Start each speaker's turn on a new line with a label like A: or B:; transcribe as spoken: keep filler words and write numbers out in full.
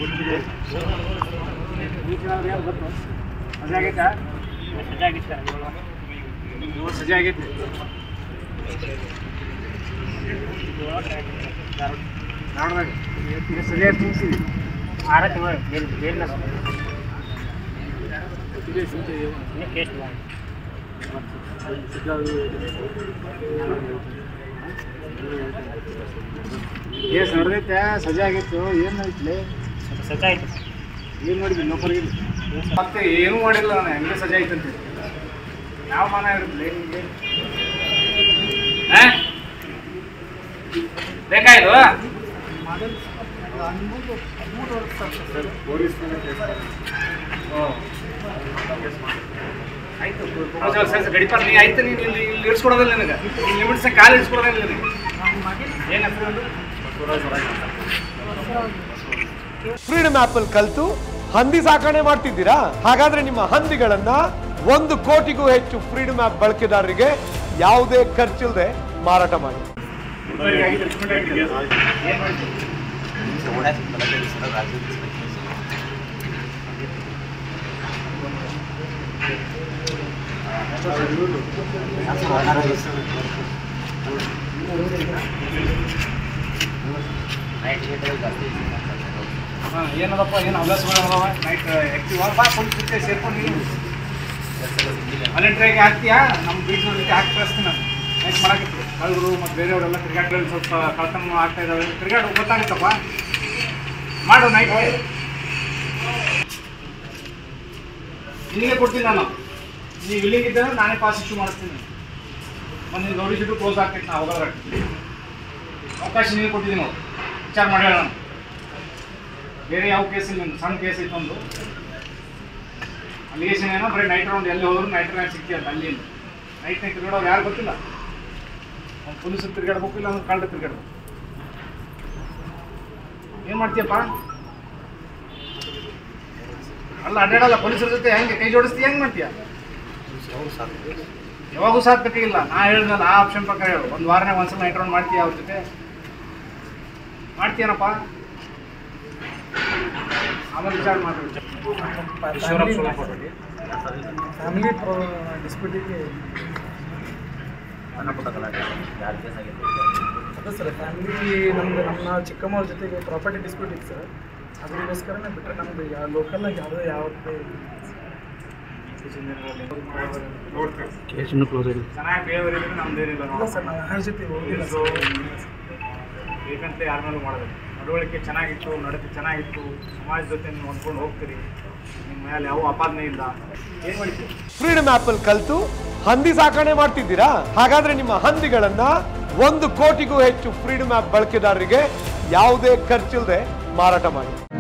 A: ಸಜಾ ಆಗೈತೆ ಧಾರವಾಡದಾಗ ಸಜಾ ತುಂಬಿಸಿದ್ವಿ ಆರ ತಿಂಗಳು ಬೇರೆ ಟೇಸ್ಟ್ ಕೇಸ್ ನಡೆದೈತೆ ಸಜಾ ಆಗಿತ್ತು ಏನು ಐತ್ಲಿ ಸಜಾ ಆಯ್ತು ಏನು ಮಾಡಿದ್ವಿ ನೌಕರಿಗೆ ಮತ್ತೆ ಏನೂ ಮಾಡಿಲ್ಲ ನಾನು ಹೆಂಗೆ ಸಜಾ ಆಯ್ತಂತ ಯಾವ ಮಾನ ಇರುತ್ತೆ ನಿಮಗೆ ಬೇಕಾಯ್ತು ಆಯ್ತು ಗಡಿಪಾರ ನೀ ಆಯ್ತು ನೀನು ಇಲ್ಲಿ ಇಲ್ಲಿ ಇಳಿಸ್ಕೊಡೋದಿಲ್ಲ ನನಗೆ ಇಲ್ಲಿ ಲಿಮಿಟ್ಸ್ ಕಾಲು ಇಳಿಸ್ಕೊಡೋದಿಲ್ಲ ನನಗೆ ಏನು
B: ಫ್ರೀಡಮ್ ಆಪ್ ಅಲ್ಲಿ ಕಲ್ತು ಹಂದಿ ಸಾಕಣೆ ಮಾಡ್ತಿದ್ದೀರಾ? ಹಾಗಾದ್ರೆ ನಿಮ್ಮ ಹಂದಿಗಳನ್ನ ಒಂದು ಕೋಟಿಗೂ ಹೆಚ್ಚು ಫ್ರೀಡಮ್ ಆಪ್ ಬಳಕೆದಾರರಿಗೆ ಯಾವುದೇ ಖರ್ಚಿಲ್ಲದೆ ಮಾರಾಟ ಮಾಡಿ.
A: ಏನದಪ್ಪ ಏನು ಹವ್ಯಾಸಗಳವ ನೈಟ್ ಆ್ಯಕ್ಟಿವ್ ಬಾ ಫುಲ್ ಜೊತೆ ಸೇರ್ಕೊಂಡು ನೀನು ವಾಲಂಟ್ರಿಯಾಗಿ ಹಾಕ್ತೀಯಾ ನಮ್ಮ ಬೀಚ್ನ ಜೊತೆ ಹಾಕಿ ಕಳಿಸ್ತೀನಿ ನಾನು ನೈಟ್ ಮಾಡಾಕಿತ್ತು ಕಳ್ಳರು ಮತ್ತು ಬೇರೆಯವರೆಲ್ಲ ಕ್ರಿಕೆಟ್ಗಳಲ್ಲಿ ಸ್ವಲ್ಪ ಕಳ್ತನ ಆಗ್ತಾ ಇದ್ದಾವೆ ಕ್ರಿಕೆಟ್ ಗೊತ್ತಾಗುತ್ತಪ್ಪ ಮಾಡು ನೈಟ್ ಇಲ್ಲಿಗೆ ಕೊಡ್ತೀನಿ ನಾನು ನೀವು ಇಲ್ಲಿಗಿದ್ದರೆ ನಾನೇ ಪಾಸ್ ಇಶ್ಯೂ ಮಾಡಿಸ್ತೀನಿ ಮತ್ತು ನೀನು ಗೌರಿ ಶೀಟು ಕ್ಲೋಸ್ ಆಗ್ತೈತೆ ನಾ ಹೋಗೋದ್ರ ಅವಕಾಶ ನೀವು ಕೊಟ್ಟಿದ್ದೀನಿ ನಾವು ವಿಚಾರ ಮಾಡಿ ಹೇಳೋಣ ಬೇರೆ ಯಾವ ಕೇಸ್ ಇಲ್ಲ ಸಣ್ಣ ಕೇಸ್ ಇತ್ತು ಒಂದು ಅಲಿಗೇಷನ್ ಏನೋ ಬರೀ ನೈಟ್ ರೌಂಡ್ ಎಲ್ಲಿ ಹೋದ್ರು ನೈಟ್ ರೌಂಡ್ ಸಿಗ್ತೀಯಲ್ಲ ಅಲ್ಲಿ ನೈಟ್ನಾಗ ತಿರುಗಾಡೋರು ಯಾರು ಗೊತ್ತಿಲ್ಲ ಅವ್ನು ಪೊಲೀಸರು ತಿರುಗಾಡ್ಬೇಕು ಇಲ್ಲ ಅಂದ್ರೆ ಕಳ್ಳ ತಿರುಗಾಡ್ಬೇಕು ಏನು ಮಾಡ್ತೀಯಪ್ಪ ಅಲ್ಲ ಅಡ್ಡಾಡಲ್ಲ ಪೊಲೀಸರ ಜೊತೆ ಹೆಂಗೆ ಕೈ ಜೋಡಿಸ್ತೀಯ ಹೆಂಗೆ ಮಾಡ್ತೀಯ ಯಾವಾಗೂ ಸಾಥ್ ಬೇಕಾಗಿಲ್ಲ ನಾ ಹೇಳಿದ್ನಲ್ಲ ಆ ಆಪ್ಷನ್ ಪ್ರಕಾರ ಹೇಳು ಒಂದು ವಾರನೇ ಒಂದ್ಸಲ ನೈಟ್ ರೌಂಡ್ ಮಾಡ್ತೀಯ ಅವ್ರ ಜೊತೆ ಮಾಡ್ತೀಯನಪ್ಪ ಆಮೇಲೆ ವಿಚಾರ ಮಾಡಿ
C: ಫ್ಯಾಮಿಲಿ ಡಿಸ್ಪ್ಯೂಟಿಗೆ ಅದೇ ಸರ್ ಫ್ಯಾಮಿಲಿ ನಮ್ದು ನಮ್ಮ ಚಿಕ್ಕಮ್ಮವ್ರ ಜೊತೆಗೆ ಪ್ರಾಪರ್ಟಿ ಡಿಸ್ಪ್ಯೂಟ್ ಇತ್ತು ಸರ್ ಅದಕ್ಕೋಸ್ಕರನೇ ಬಿಟ್ಟರೆ ನಮ್ದು ಯಾವ ಲೋಕಲ್ನಾಗ ಯಾವುದೇ ಯಾವತ್ತೇ
A: ಚೆನ್ನಾಗಿ ಬೇರೆ ನಮ್ದೇನಿಲ್ಲ
C: ಇಲ್ಲ ಸರ್ ನಾವು ಯಾರ ಜೊತೆ ಹೋಗಿಲ್ಲ ಸರ್
A: ಬೇಕಂತ ಯಾರ ಮೇಲೂ ಮಾಡೋದು ನಡವಳಿಕೆ ಚೆನ್ನಾಗಿತ್ತು ನಡತೆ ಚೆನ್ನಾಗಿತ್ತು ಸಮಾಜ ಜೊತೆ ನೀವು ಹೊಂದ್ಕೊಂಡು ಹೋಗ್ತೀರಿ ನಿಮ್ಮ ಮೇಲೆ ಯಾವ ಅಪಾದನೆ ಇಲ್ಲ ಏನು ಮಾಡ್ತೀವಿ
B: ಫ್ರೀಡಮ್ ಆಪ್ ಅಲ್ಲಿ ಕಲ್ತು ಹಂದಿ ಸಾಕಣೆ ಮಾಡ್ತಿದ್ದೀರಾ? ಹಾಗಾದ್ರೆ ನಿಮ್ಮ ಹಂದಿಗಳನ್ನ ಒಂದು ಕೋಟಿಗೂ ಹೆಚ್ಚು ಫ್ರೀಡಮ್ ಆಪ್ ಬಳಕೆದಾರರಿಗೆ ಯಾವುದೇ ಖರ್ಚಿಲ್ಲದೆ ಮಾರಾಟ ಮಾಡಿ.